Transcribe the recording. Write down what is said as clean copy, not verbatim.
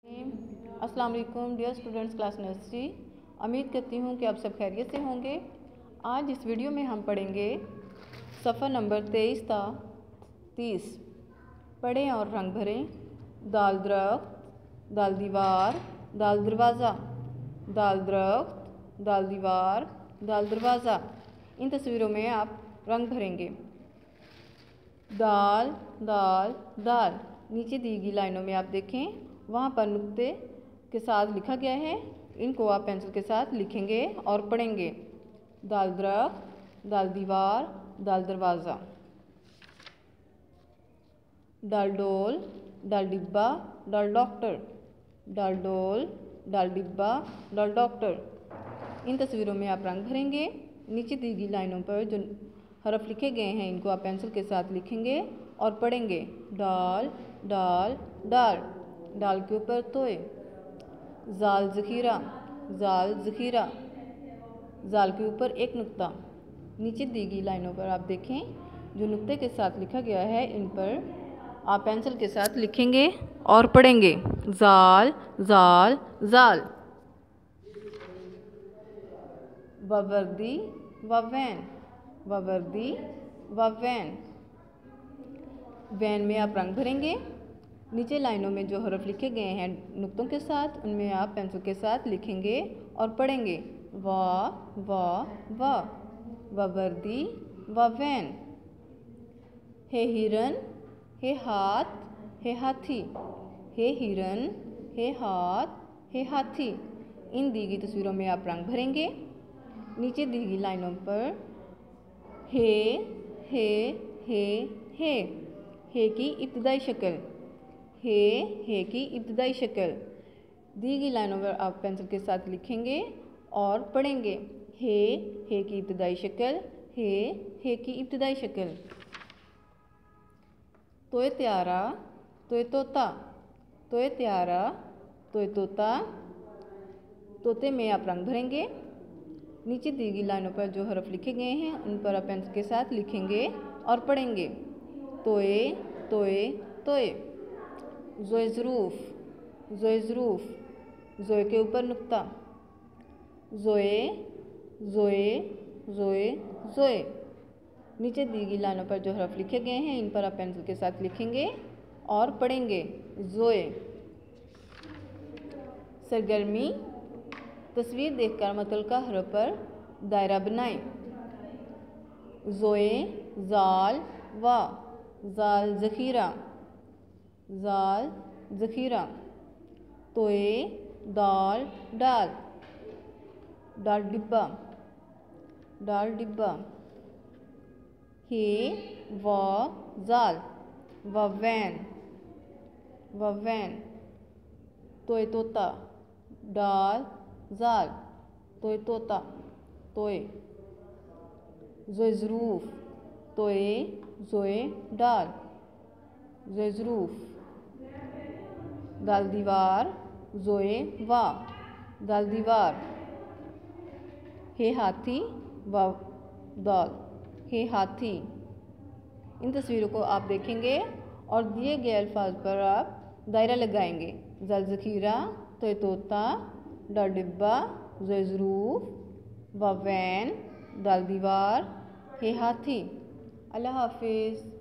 अस्सलाम वालेकुम dear students, class nursery. उम्मीद करती हूँ कि आप सब खैरियत से होंगे। आज इस वीडियो में हम पढ़ेंगे सफ़र नंबर 23 था 30। पढ़ें और रंग भरें। दाल दरख्त, दाल दीवार, दाल दरवाज़ा। दाल दरख्त, दाल दीवार, दाल दरवाज़ा। इन तस्वीरों में आप रंग भरेंगे। दाल दाल दाल। नीचे दी गई लाइनों में आप देखें, वहाँ पर नुक्ते के साथ लिखा गया है। इनको आप पेंसिल के साथ लिखेंगे और पढ़ेंगे। दाल दरख्त, दाल दीवार, दाल दरवाज़ा। दाल डोल, दाल डिब्बा, दाल डॉक्टर। दाल डोल, दाल डिब्बा, दाल डॉक्टर। इन तस्वीरों में आप रंग भरेंगे। नीचे दी गई लाइनों पर जो हरफ लिखे गए हैं, इनको आप पेंसिल के साथ लिखेंगे और पढ़ेंगे। दाल दाल दाल। दाल के ऊपर तोय। जाल ज़ख़ीरा, जाल ज़ख़ीरा। जाल के ऊपर एक नुक्ता। नीचे दी गई लाइनों पर आप देखें, जो नुक्ते के साथ लिखा गया है, इन पर आप पेंसिल के साथ लिखेंगे और पढ़ेंगे। जाल जाल जाल। ववर्दी ववैन, ववर्दी ववैन। वैन में आप रंग भरेंगे। नीचे लाइनों में जो हरफ लिखे गए हैं नुक्तों के साथ, उनमें आप पेंसिल के साथ लिखेंगे और पढ़ेंगे। वाह वाह वाह। ववर्दी ववैन। हे हिरन, हे हाथ, हे हाथी। हे हिरन, हे हाथ, हे हाथी। इन दी गई तस्वीरों में आप रंग भरेंगे। नीचे दी गई लाइनों पर हे हे हे हे। हे की इब्तिदाई शक्ल। हे की इब्तिदाई शक्ल। दी गई लाइनों पर आप पेंसिल के साथ लिखेंगे और पढ़ेंगे। हे की इब्तिदाई शक्ल। हे की इब्तिदाई शक्ल। तोय त्यारा, तोय तोता। तोय त्यारा, तोय तोता। तोते में आप रंग भरेंगे। नीचे दी गई लाइनों पर जो हरफ लिखे गए हैं, उन पर आप पेंसिल के साथ लिखेंगे और पढ़ेंगे। तोय तोय तोय। ज़ोए ज़रूफ़, ज़ोए ज़रूफ़। ज़ोए के ऊपर नुक्ता। ज़ोए ज़ोए ज़ोए ज़ोए। नीचे दी गई लाइनों पर जो हरफ लिखे गए हैं, इन पर आप पेंसिल के साथ लिखेंगे और पढ़ेंगे। ज़ोए। सरगर्मी। तस्वीर देखकर मुतल्लिका हरफ पर दायरा बनाएं। ज़ोए ज़ाल वा, ज़ाल ज़ख़ीरा, ज़ाल ज़ख़ीरा। तोय दाल डाल, डाल डिब्बा, डाल डिब्बा। हे व ज़ाल, ववैन, ववैन। तोय तोता, डाल ज़ाल, तोय तोता, तोय। ज़ोए ज़रूफ़, तोय ज़ोए डाल, ज़ोए ज़रूफ़। दाल दीवार, ज़ोए वा, दाल दीवार। हे हाथी व दाल, हे हाथी। इन तस्वीरों को आप देखेंगे और दिए गए अल्फाज पर आप दायरा लगाएंगे। जाल ज़ख़ीरा, तोय तोता, डाल डिब्बा, ज़ोए ज़रूफ़, ववैन, दाल दीवार, हे हाथी। अल्लाह हाफिज़।